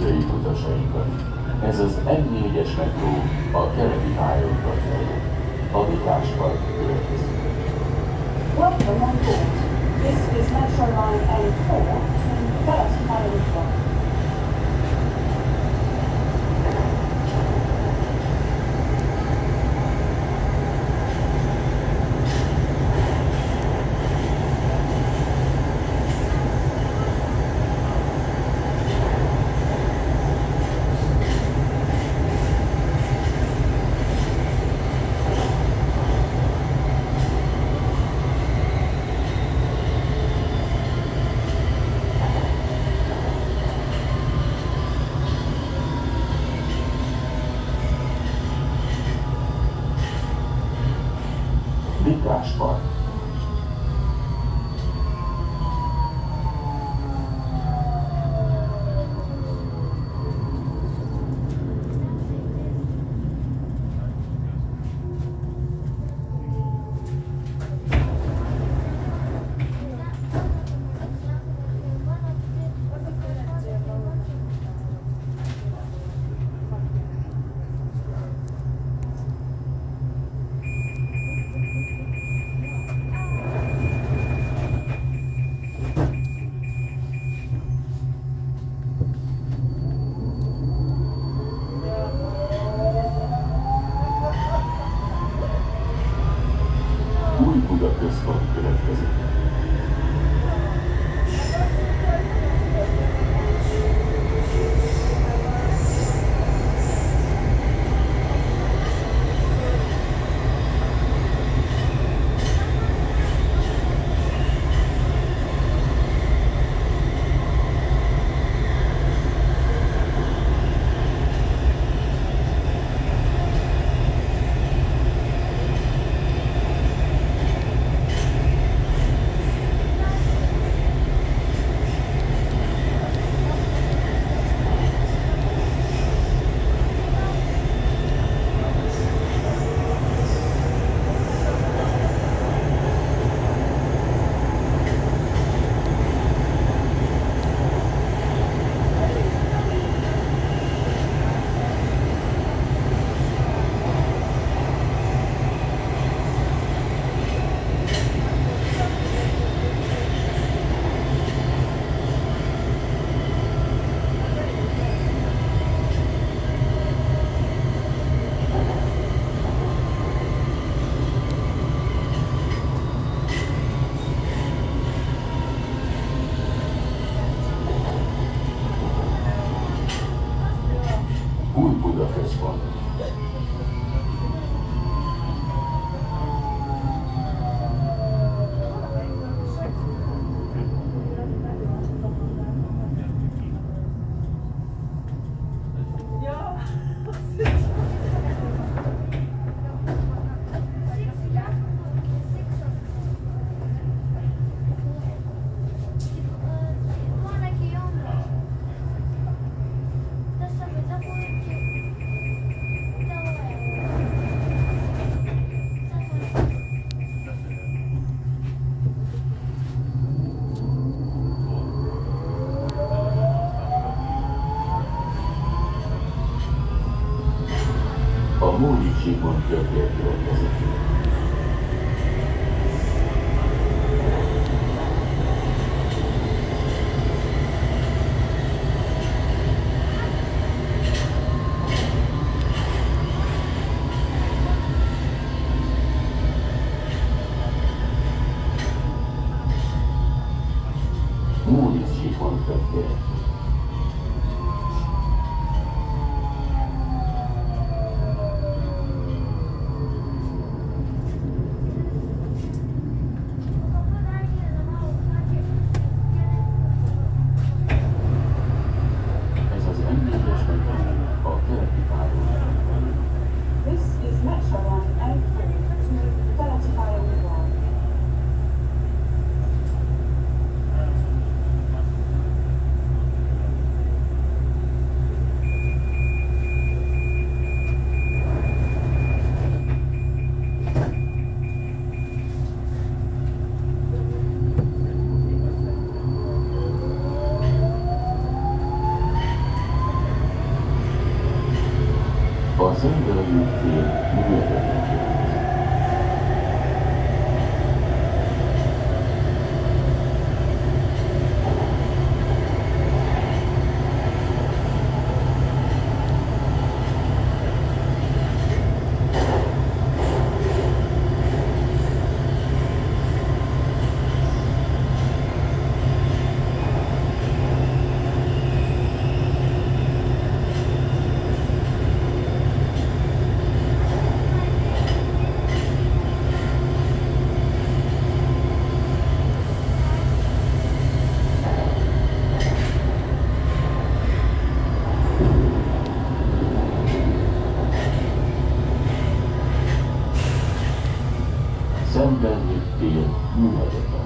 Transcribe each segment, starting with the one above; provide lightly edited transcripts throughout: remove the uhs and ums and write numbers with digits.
üdvözöljük utasainkat! Ez az M4-es metró a keleti pályaudvar felé. A Vitézpark következik. Welcome on board. This is Metro Line A4 to Keleti pályaudvar. Vitézpark. Új-Buda központ következik. Új-Buda központ. A Móri Zsigmond körtér következik. Móri Zsigmond körtér. A Szentgyörgyi tér műveletén. Szentgyörgyi tér műveletén.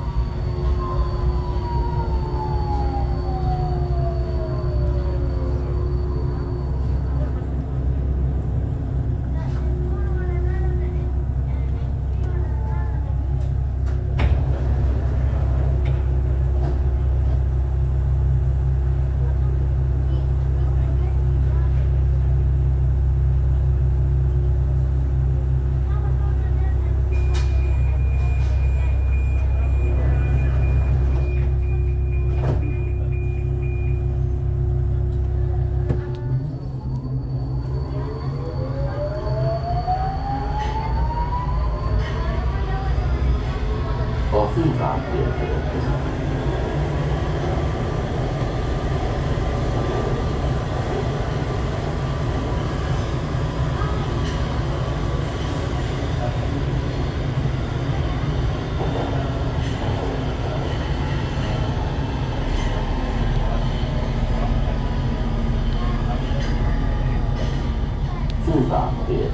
A fővár tér következik. Fővár tér.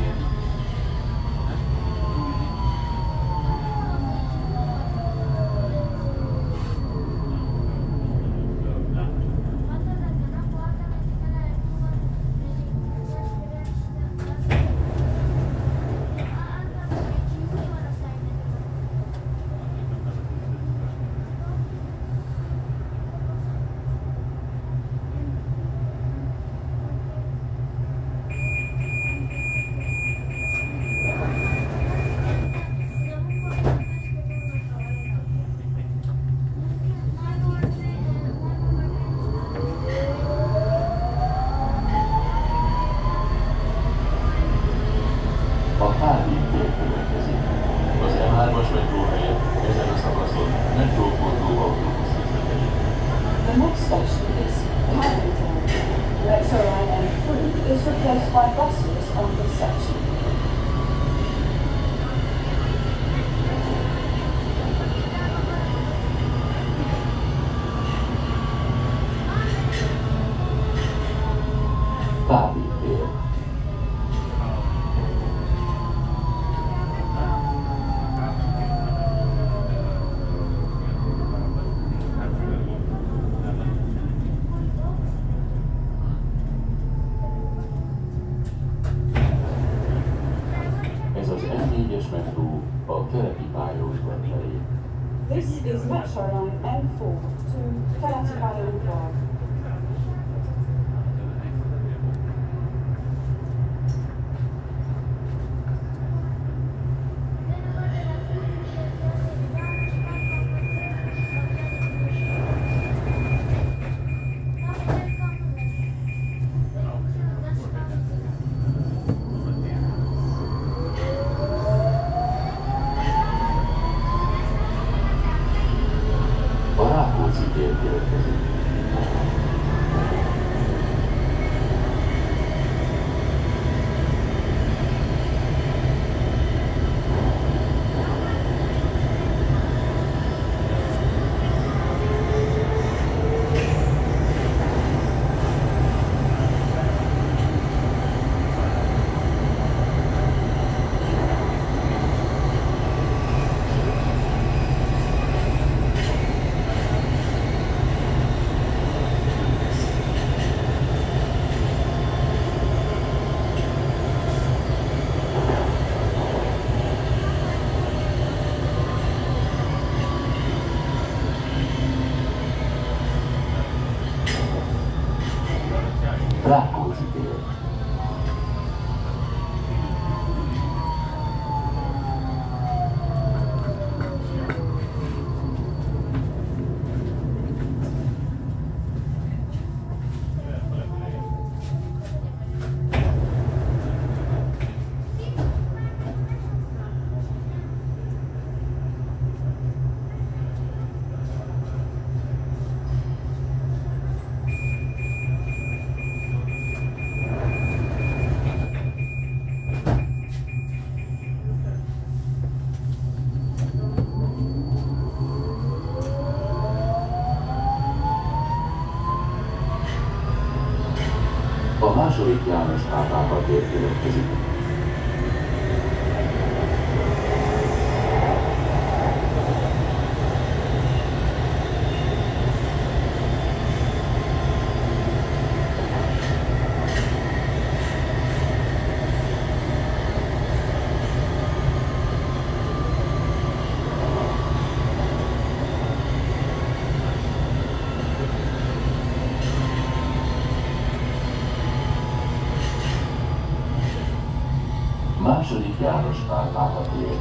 A Kálvin tér következik. Az M3-as metró helyett ezen a szakaszon metróforduló autóbusz közlekedik. The next station is Paddington. Metro line M3 is replaced by buses on this section. Kálvin tér. Ez az M4-es metró a keleti pályaudvar felé. This is Metro line M4 to Keleti pályaudvar. A Rákóczi tér következik. Rákóczi tér. A második János Pál pápa tér következik. Második János Pál pápa tér.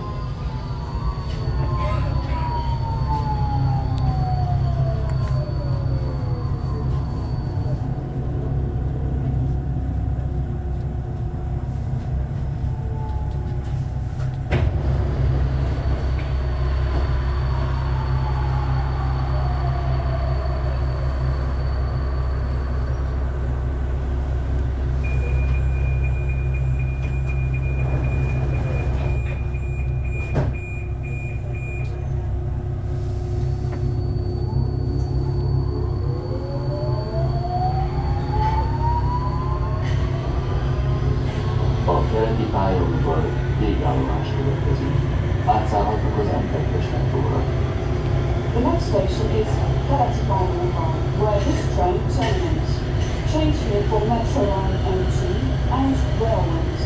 A keleti pályaudvar végállomás következik. Átszállhatunk az M2-es metróra. The next station is Keleti Pályaudvar, where this train terminates. Change here for Metro Line M2 and railways.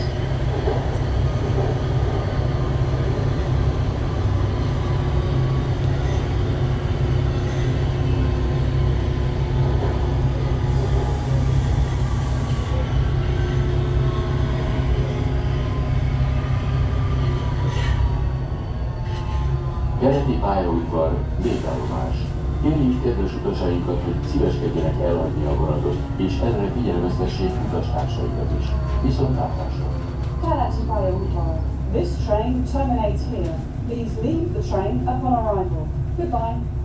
Keleti pályaudvar végállomás. Kérjük kedves utasainkat, hogy szíveskedjenek elhagyni a vonatot, és erre figyelmeztessék utastársaikat is. Viszontlátásra! Keleti Pályaudvar. This train terminates here. Please leave the train upon arrival. Goodbye.